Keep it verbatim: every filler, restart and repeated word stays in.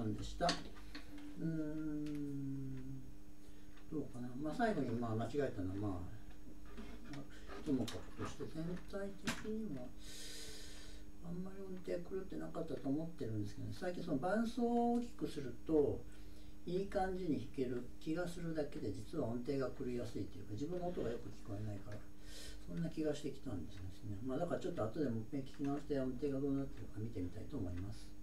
んでした。うーんどうかな、まあ、最後にまあ間違えたのはまあともかくとして全体的にはあんまり音程狂ってなかったと思ってるんですけど、ね、最近その伴奏を大きくするといい感じに弾ける気がするだけで、実は音程が狂いやすいというか、自分の音がよく聞こえないからそんな気がしてきたんですね。まあ、だからちょっと後でもう一遍聞き直して音程がどうなってるか見てみたいと思います。